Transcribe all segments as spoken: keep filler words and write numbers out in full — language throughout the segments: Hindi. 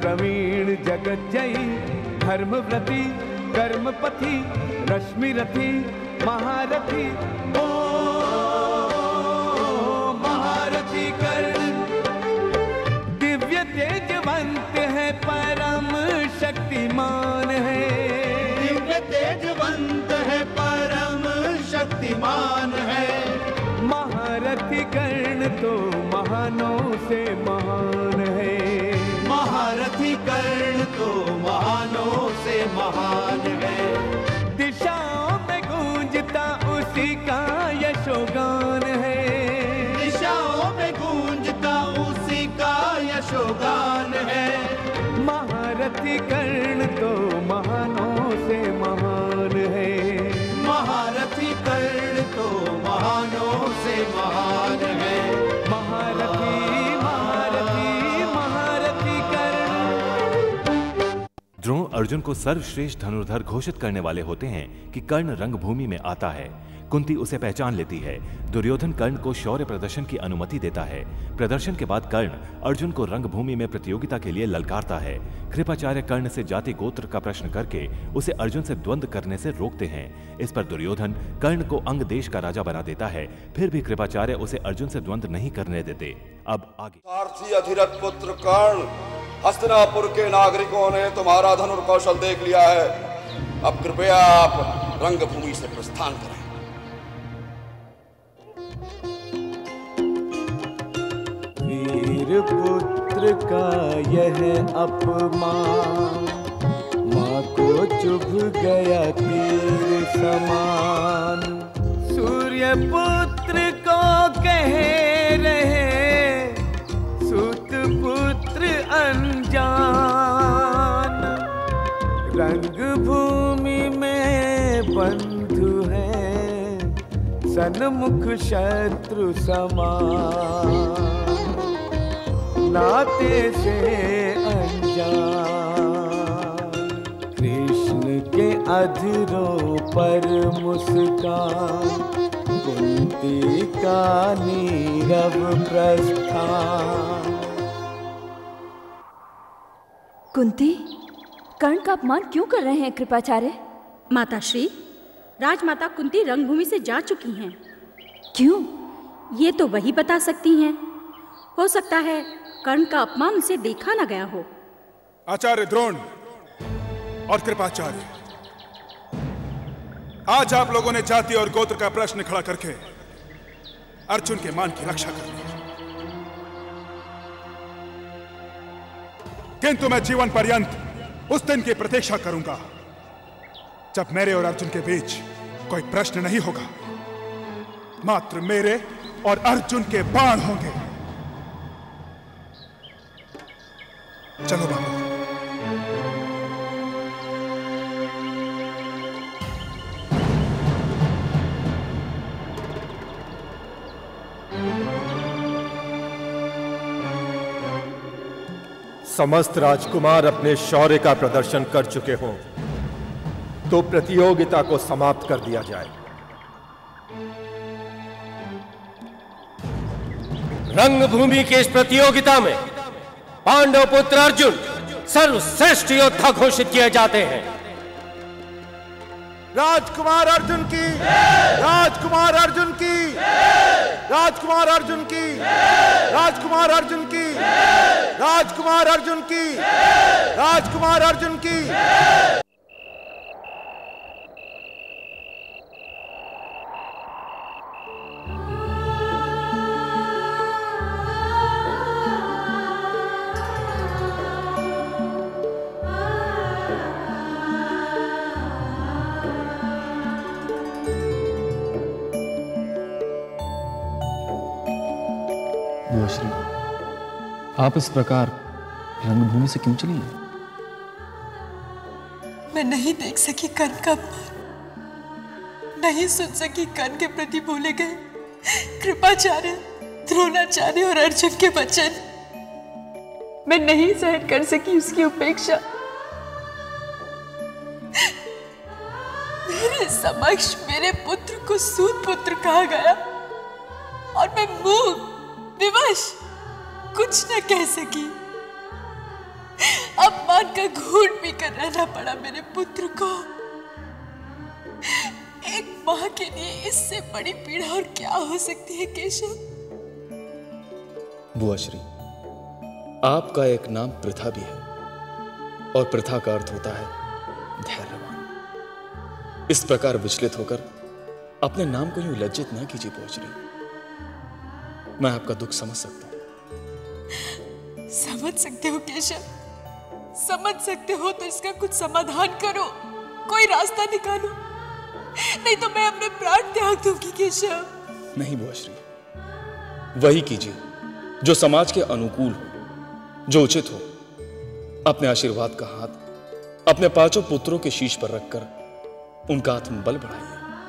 प्रवीण जगज्जयी धर्मव्रती कर्मपथी रश्मिरथी महारथी। ओ महारथी कर्ण दिव्य तेजवंत है परम शक्तिमान है। दिव्य तेजवंत है परम शक्तिमान है। महारथी कर्ण तो महानों से महान है। महारथी कर्ण तो महानों से महान है। दिशाओं में गूंजता उसी का यशोगान है। दिशाओं में गूंजता उसी का यशोगान है। महारथी कर्ण तो महानों से महान है। महारथी कर्ण तो महानों से महान है। महारथी महारथी महारथी कर्ण। द्रोण अर्जुन को सर्वश्रेष्ठ धनुर्धर घोषित करने वाले होते हैं कि कर्ण रंगभूमि में आता है। कुंती उसे पहचान लेती है। दुर्योधन कर्ण को शौर्य प्रदर्शन की अनुमति देता है। प्रदर्शन के बाद कर्ण अर्जुन को रंगभूमि में प्रतियोगिता के लिए ललकारता है। कृपाचार्य कर्ण से जाति गोत्र का प्रश्न करके उसे अर्जुन से द्वंद्व करने से रोकते हैं। इस पर दुर्योधन कर्ण को अंग देश का राजा बना देता है। फिर भी कृपाचार्य उसे अर्जुन से द्वंद्व नहीं करने देते। अब आगे। सारथी अधिरथ पुत्र कर्ण, हस्तिनापुर के नागरिकों ने तुम्हारा धनुर्कौशल देख लिया है। अब कृपया आप रंगभूमि से प्रस्थान करें। वीर पुत्र का यह अपमान, माँ को चुभ गया तीर समान। सूर्य पुत्र को कह रहे सूत पुत्र अनजान। रंग भूमि में बंधु है सन्मुख शत्रु समान। नाते से अनजान कृष्ण के अधरों पर मुस्कान। कुंती का नीरव प्रस्थान। कुंती, कर्ण का अपमान क्यों कर रहे हैं कृपाचार्य? माताश्री, राजमाता कुंती रंगभूमि से जा चुकी हैं। क्यों? ये तो वही बता सकती हैं। हो सकता है कर्ण का अपमान उसे देखा न गया हो। आचार्य द्रोण और कृपाचार्य, आज आप लोगों ने जाति और गोत्र का प्रश्न खड़ा करके अर्जुन के मान की रक्षा कर ली, किंतु मैं जीवन पर्यंत उस दिन की प्रतीक्षा करूंगा जब मेरे और अर्जुन के बीच कोई प्रश्न नहीं होगा। मात्र मेरे और अर्जुन के बाण होंगे। चलो बाबू। समस्त राजकुमार अपने शौर्य का प्रदर्शन कर चुके हों तो प्रतियोगिता को समाप्त कर दिया जाए। रंगभूमि की इस प्रतियोगिता में पांडव पुत्र अर्जुन सर्वश्रेष्ठ योद्धा घोषित किए जाते हैं। राजकुमार अर्जुन की, राजकुमार अर्जुन की, राजकुमार अर्जुन की, राजकुमार अर्जुन की, राजकुमार अर्जुन की, राजकुमार अर्जुन की। श्री, आप इस प्रकार रंगभूमि से क्यों चली? मैं नहीं देख सकी कर्ण का अपमान, नहीं सुन सकी कर्ण के प्रति बोले गए कृपाचार्य, द्रोणाचार्य और अर्जुन के वचन। मैं नहीं सहन कर सकी उसकी उपेक्षा। मेरे समक्ष मेरे पुत्र को सूत पुत्र कहा गया और मैं मूक विवश कुछ न कह सकी। अपमान का घूंट भी कर रहना पड़ा मेरे पुत्र को। एक माँ के लिए इससे बड़ी पीड़ा और क्या हो सकती है केशव? बुआ श्री, आपका एक नाम प्रथा भी है और प्रथा का अर्थ होता है धैर्यवान। इस प्रकार विचलित होकर अपने नाम को यूं लज्जित ना कीजिए बुआ श्री। मैं आपका दुख समझ सकता हूं। समझ सकते हो केशव, समझ सकते हो तो इसका कुछ समाधान करो, कोई रास्ता निकालो, नहीं तो मैं अपने प्राण त्याग दूंगी केशव। नहीं बुआ श्री, वही कीजिए जो समाज के अनुकूल हो, जो उचित हो। अपने आशीर्वाद का हाथ अपने पांचों पुत्रों के शीश पर रखकर उनका आत्मबल बढ़ाइए।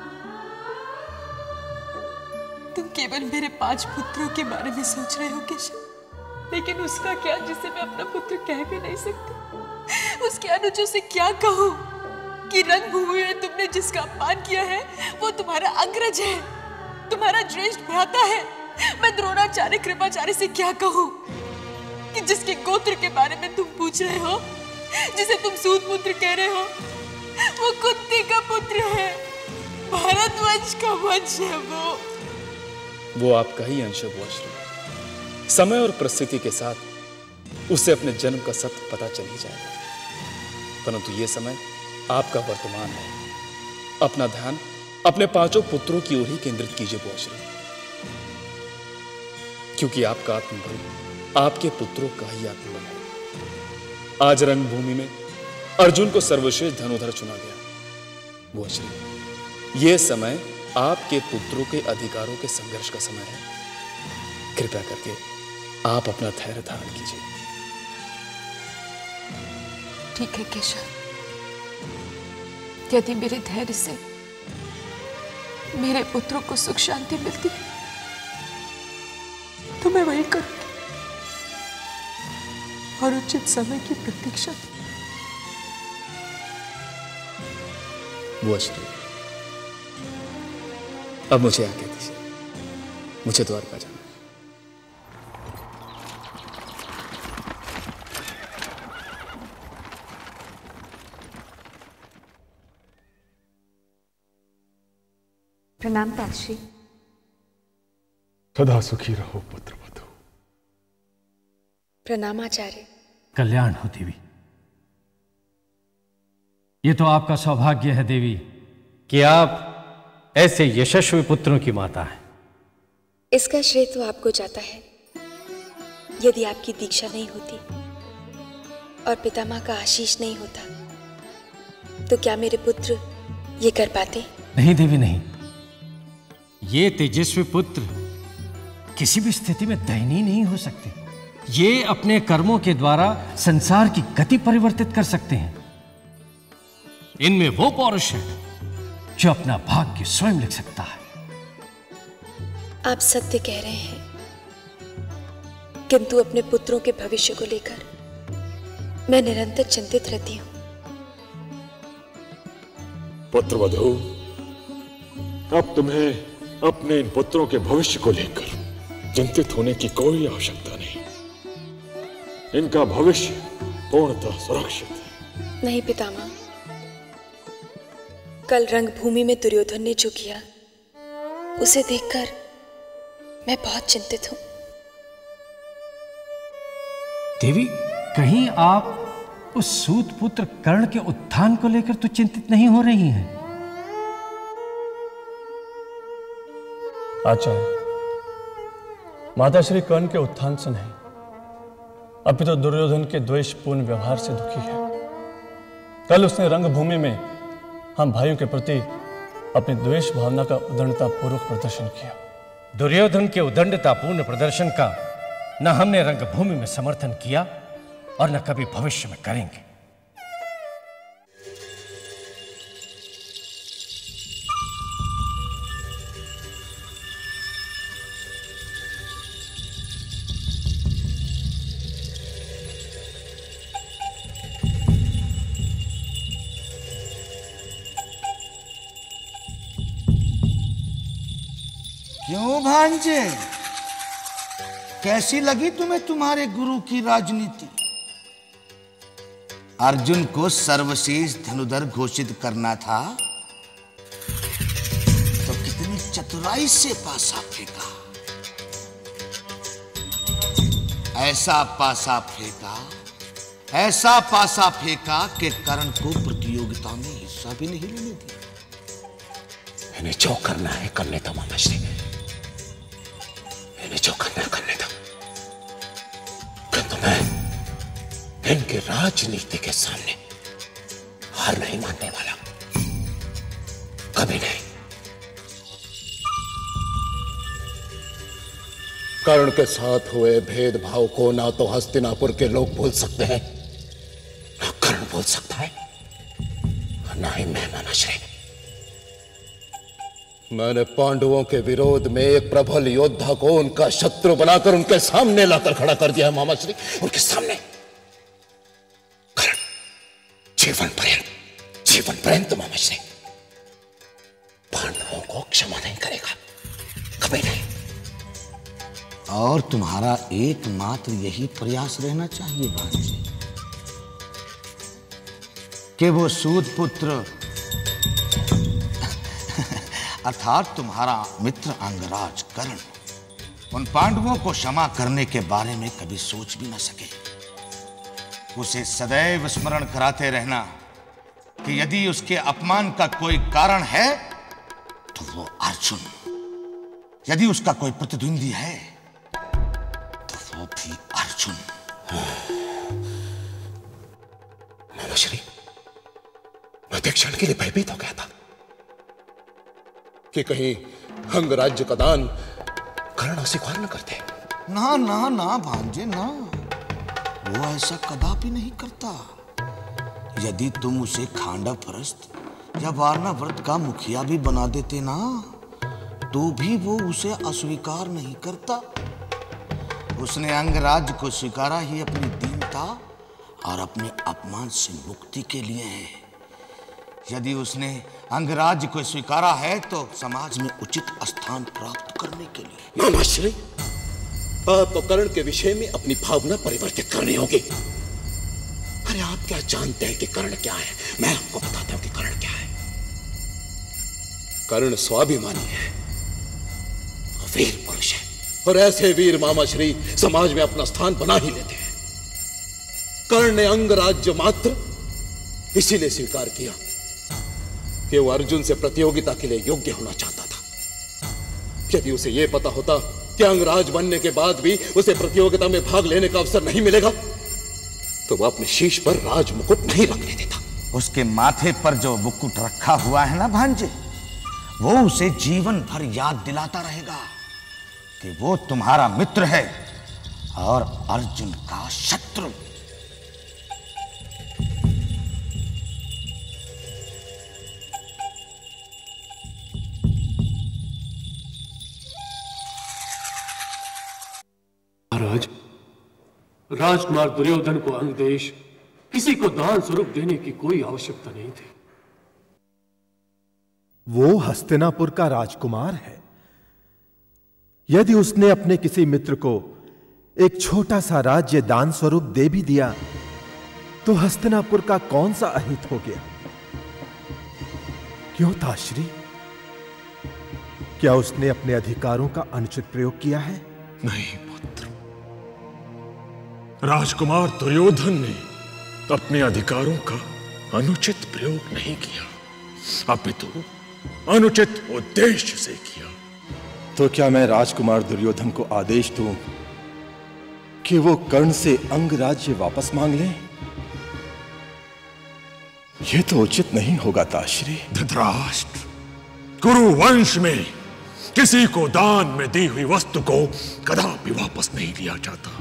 तुम केवल मेरे पांच पुत्रों के बारे में सोच रहे हो केशव, लेकिन उसका क्या जिसे मैं अपना पुत्र कह भी नहीं सकती? उसके अनुजों से क्या कहूं कि रंगभूमि में तुमने जिसका अपमान किया है वो तुम्हारा अग्रज है, तुम्हारा ज्येष्ठ भ्राता है। मैं द्रोणाचार्य कृपाचार्य से क्या कहूं कि जिसके गोत्र के बारे में तुम पूछ रहे हो, जिसे तुम सूत पुत्र कह रहे हो, वो कुंती का पुत्र है, भारतवंश का वंश है वो। वो आपका ही अंश है बुआ श्री। समय और परिस्थिति के साथ उसे अपने जन्म का सत्य पता चल ही जाएगा, परंतु ये समय आपका वर्तमान है। अपना ध्यान अपने पांचों पुत्रों की ओर ही केंद्रित कीजिए बुआ श्री, क्योंकि आपका आत्मबल आपके पुत्रों का ही आत्मबल है। आज रंगभूमि में अर्जुन को सर्वश्रेष्ठ धनुधर चुना गया। बुआ श्री, यह समय आपके पुत्रों के अधिकारों के संघर्ष का समय है। कृपया करके आप अपना धैर्य धारण कीजिए। ठीक है केशव, यदि मेरे धैर्य से मेरे पुत्रों को सुख शांति मिलती है तो मैं वही करूंगी और उचित समय की प्रतीक्षा। बुआ श्री, अब मुझे आज्ञा दीजिए, मुझे द्वारका जाना है। प्रणाम ताश्री। सदा सुखी रहो पुत्र वधू। प्रणाम आचार्य। कल्याण हो देवी। ये तो आपका सौभाग्य है देवी कि आप ऐसे यशस्वी पुत्रों की माता हैं। इसका श्रेय तो आपको जाता है। यदि आपकी दीक्षा नहीं होती और पितामह का आशीष नहीं होता तो क्या मेरे पुत्र ये कर पाते? नहीं देवी नहीं, ये तेजस्वी पुत्र किसी भी स्थिति में दयनीय नहीं हो सकते। ये अपने कर्मों के द्वारा संसार की गति परिवर्तित कर सकते हैं। इनमें वो पौरुष है जो अपना भाग्य स्वयं लिख सकता है। आप सत्य कह रहे हैं, किंतु अपने पुत्रों के भविष्य को लेकर मैं निरंतर चिंतित रहती हूं। पुत्रवधू, अब तुम्हें अपने इन पुत्रों के भविष्य को लेकर चिंतित होने की कोई आवश्यकता नहीं। इनका भविष्य पूर्णतः सुरक्षित है। नहीं पितामह, कल रंगभूमि में दुर्योधन ने जो किया उसे देखकर मैं बहुत चिंतित हूं। देवी, कहीं आप उस सूत पुत्र कर्ण के उत्थान को लेकर तो चिंतित नहीं हो रही हैं? आचार्य, माताश्री कर्ण के उत्थान से नहीं, अभी तो दुर्योधन के द्वेषपूर्ण व्यवहार से दुखी है। कल उसने रंगभूमि में हम भाइयों के प्रति अपनी द्वेष भावना का उदंडता पूर्वक प्रदर्शन किया। दुर्योधन के उदंडतापूर्ण प्रदर्शन का न हमने रंगभूमि में समर्थन किया और न कभी भविष्य में करेंगे। क्यों भांजे, कैसी लगी तुम्हें तुम्हारे गुरु की राजनीति? अर्जुन को सर्वश्रेष्ठ धनुर्धर घोषित करना था तो कितनी चतुराई से पासा फेंका, ऐसा पासा फेंका, ऐसा पासा फेंका कि कर्ण को प्रतियोगिता में हिस्सा भी नहीं लेने दिया। इन्हें जो करना है करने दो मामाश्री, इन्हें जो करना है करने दो, किंतु मैं इनके राजनीति के सामने हार नहीं मानने वाला, कभी नहीं। कर्ण के साथ हुए भेदभाव को ना तो हस्तिनापुर के लोग भूल सकते हैं, ना कर्ण भूल सकता है, ना ही मैं मामाश्री। मैंने पांडवों के विरोध में एक प्रबल योद्धा को उनका शत्रु बनाकर उनके सामने लाकर खड़ा कर दिया है मामाश्री। उनके सामने कर्ण जीवन पर्यंत, जीवन पर्यंत मामाश्री पांडवों को क्षमा नहीं करेगा, कभी नहीं। और तुम्हारा एकमात्र यही प्रयास रहना चाहिए भांजे कि वो सूत पुत्र अर्थात तुम्हारा मित्र अंगराज कर्ण उन पांडवों को क्षमा करने के बारे में कभी सोच भी न सके। उसे सदैव स्मरण कराते रहना कि यदि उसके अपमान का कोई कारण है तो वो अर्जुन, यदि उसका कोई प्रतिद्वंदी है तो वो भी अर्जुन। मामाश्री, मैं तो एक क्षण के लिए भयभीत हो गया था कि कहीं अंगराज्य का दान कर्ण स्वीकार न करते। ना ना ना भांजे ना, वो ऐसा कदापि नहीं करता। यदि तुम उसे खांडा फरस्त या वारनाव्रत का मुखिया भी बना देते ना तो भी वो उसे अस्वीकार नहीं करता। उसने अंगराज्य को स्वीकारा ही अपनी दीनता और अपने अपमान से मुक्ति के लिए है। यदि उसने अंगराज्य को स्वीकारा है तो समाज में उचित स्थान प्राप्त करने के लिए। मामाश्री, आपको कर्ण के विषय में अपनी भावना परिवर्तित करनी होगी। अरे आप क्या जानते हैं कि कर्ण क्या है? मैं आपको बताता हूं कि कर्ण क्या है। कर्ण स्वाभिमानी है, वीर पुरुष है, और ऐसे वीर मामाश्री समाज में अपना स्थान बना ही लेते हैं। कर्ण ने अंगराज्य मात्र इसीलिए स्वीकार किया कि वो अर्जुन से प्रतियोगिता के लिए योग्य होना चाहता था। यदि उसे यह पता होता कि अंगराज बनने के बाद भी उसे प्रतियोगिता में भाग लेने का अवसर नहीं मिलेगा तो वो अपने शीश पर राज मुकुट नहीं रखने देता। उसके माथे पर जो मुकुट रखा हुआ है ना भांजे, वो उसे जीवन भर याद दिलाता रहेगा कि वो तुम्हारा मित्र है और अर्जुन का शत्रु। महाराज, राजकुमार दुर्योधन को अंग देश किसी को दान स्वरूप देने की कोई आवश्यकता नहीं थी। वो हस्तिनापुर का राजकुमार है। यदि उसने अपने किसी मित्र को एक छोटा सा राज्य दान स्वरूप दे भी दिया तो हस्तिनापुर का कौन सा अहित हो गया? क्यों ताश्री, क्या उसने अपने अधिकारों का अनुचित प्रयोग किया है? नहीं पुत्र, राजकुमार दुर्योधन ने अपने अधिकारों का अनुचित प्रयोग नहीं किया, अपितु अनुचित उद्देश्य से किया। तो क्या मैं राजकुमार दुर्योधन को आदेश दूं कि वो कर्ण से अंग राज्य वापस मांग ले? यह तो उचित नहीं होगा ताश्री। धृतराष्ट्र, कुरु वंश में किसी को दान में दी हुई वस्तु को कदापि वापस नहीं लिया जाता।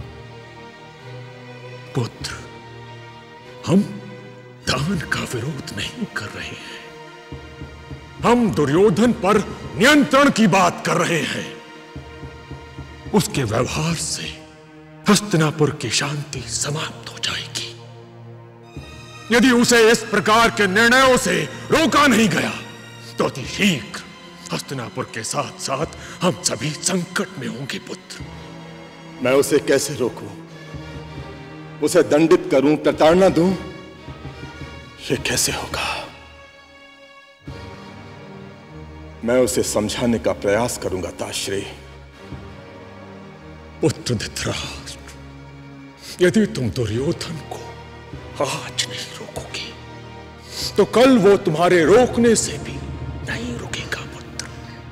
पुत्र, हम दान का विरोध नहीं कर रहे हैं, हम दुर्योधन पर नियंत्रण की बात कर रहे हैं। उसके व्यवहार से हस्तिनापुर की शांति समाप्त हो जाएगी। यदि उसे इस प्रकार के निर्णयों से रोका नहीं गया तो अति शीघ्र हस्तिनापुर के साथ साथ हम सभी संकट में होंगे। पुत्र, मैं उसे कैसे रोकूं? उसे दंडित करूं, प्रताड़ना दूं? ये कैसे होगा? मैं उसे समझाने का प्रयास करूंगा ताश्री। पुत्र धृतराष्ट्र, यदि तुम दुर्योधन को आज नहीं रोकोगे तो कल वो तुम्हारे रोकने से भी नहीं रुकेगा पुत्र।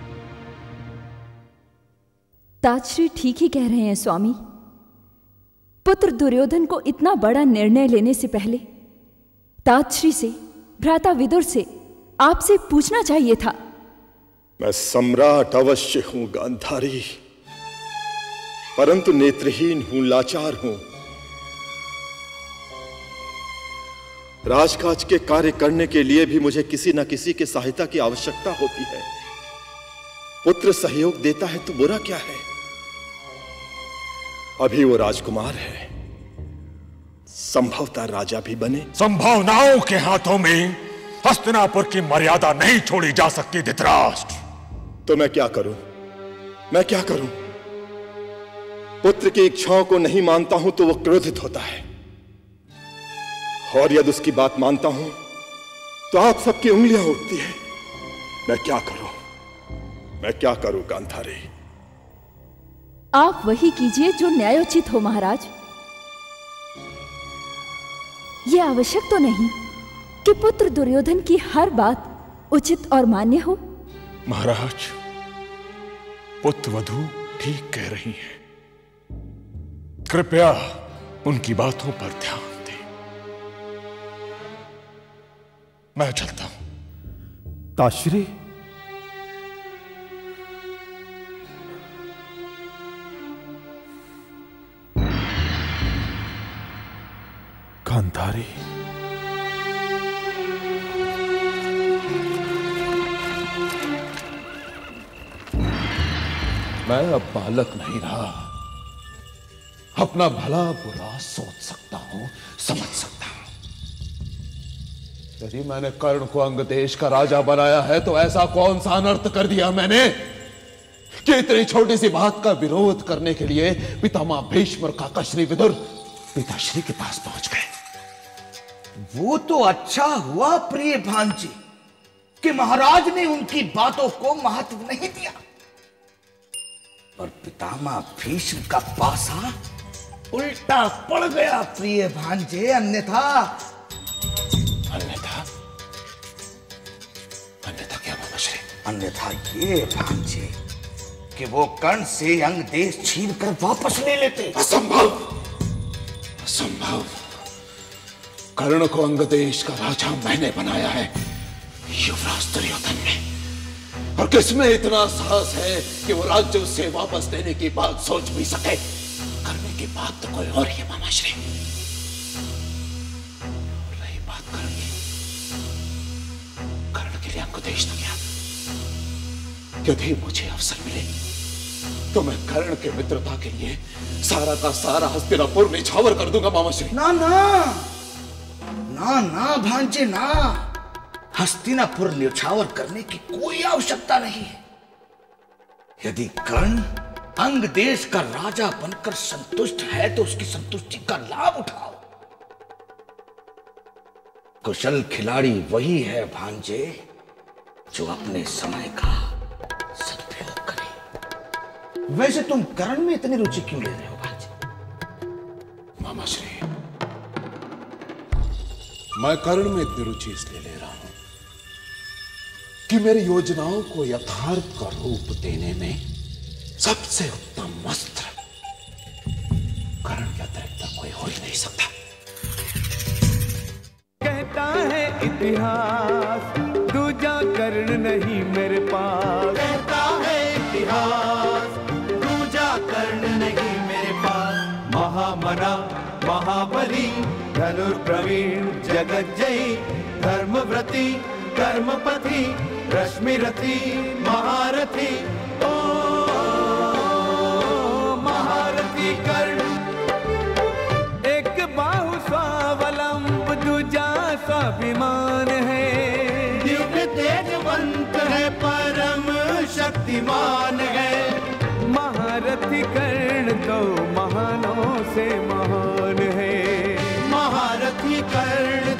ताजश्री ठीक ही कह रहे हैं स्वामी। पुत्र दुर्योधन को इतना बड़ा निर्णय लेने से पहले ताजश्री से, भ्राता विदुर से, आपसे पूछना चाहिए था। मैं सम्राट अवश्य हूं गांधारी, परंतु नेत्रहीन हूं, लाचार हूं। राजकाज के कार्य करने के लिए भी मुझे किसी न किसी की सहायता की आवश्यकता होती है। पुत्र सहयोग देता है तो बुरा क्या है? अभी वो राजकुमार है, संभवतः राजा भी बने। संभावनाओं के हाथों में हस्तिनापुर की मर्यादा नहीं छोड़ी जा सकती धृतराष्ट्र। तो मैं क्या करूं? मैं क्या करूं? पुत्र की इच्छाओं को नहीं मानता हूं तो वो क्रोधित होता है, और यदि उसकी बात मानता हूं तो आप सबकी उंगलियां उठती हैं। मैं क्या करूं? मैं क्या करूं गांधारी? आप वही कीजिए जो न्यायोचित हो महाराज। यह आवश्यक तो नहीं कि पुत्र दुर्योधन की हर बात उचित और मान्य हो। महाराज, पुत्रवधू ठीक कह रही हैं। कृपया उनकी बातों पर ध्यान दें। मैं चलता हूं। ताश्री, गांधारी, मैं अब बालक नहीं रहा। अपना भला बुरा सोच सकता हूं, समझ सकता हूं। यदि मैंने कर्ण को अंग देश का राजा बनाया है तो ऐसा कौन सा अनर्थ कर दिया मैंने कि इतनी छोटी सी बात का विरोध करने के लिए पितामह भीष्म और काका श्री विदुर पिताश्री के पास पहुंच गए। वो तो अच्छा हुआ प्रिय भांजी कि महाराज ने उनकी बातों को महत्व नहीं दिया, और पितामह भीष्म का पासा उल्टा पड़ गया प्रिय भांजे। अन्यथा अन्यथा अन्यथा क्या मामाश्री? अन्यथा ये भांजे कि वो कर्ण से अंग देश छीन कर वापस ले लेते। असंभव, असंभव। कर्ण को अंग देश का राजा मैंने बनाया है, युवराज दुर्योधन ने। और किसमें इतना साहस है कि वो राज्य उससे वापस लेने की बात सोच भी सके? करने की बात तो कोई और ही मामाश्री। रही बात कर्ण की, कर्ण के लिए अंग देश तो क्या, यदि मुझे अवसर मिले तो मैं कर्ण के मित्रता के लिए सारा का सारा हस्तिनापुर निछावर कर दूंगा मामाश्री। ना ना ना ना भांजे ना, हस्तिनापुर न्यौछावर करने की कोई आवश्यकता नहीं है। यदि कर्ण अंग देश का राजा बनकर संतुष्ट है तो उसकी संतुष्टि का लाभ उठाओ। कुशल खिलाड़ी वही है भांजे जो अपने समय का सदुपयोग करे। वैसे तुम कर्ण में इतनी रुचि क्यों ले रहे हो भांजे? मामाश्री, मैं कर्ण में इतनी रुचि इसलिए ले रहा हूं कि मेरी योजनाओं को यथार्थ का रूप देने में सबसे उत्तम अस्त्र कर्ण के अतिरिक्त कोई हो ही नहीं सकता। कहता है इतिहास दूजा कर्ण नहीं मेरे पास। कहता है इतिहास दूजा कर्ण नहीं मेरे पास। महामना महाबली धनुर्प्रवीण जगज्जयी धर्मव्रती कर्मपति रश्मिरथी महारथी। ओ महारथी कर्ण एक बाहु स्वावलंब दूजा स्वाभिमान है। दिव्य तेजवंत है परम शक्तिमान है। महारथी कर्ण तो महानों से महान है। महारथी कर्ण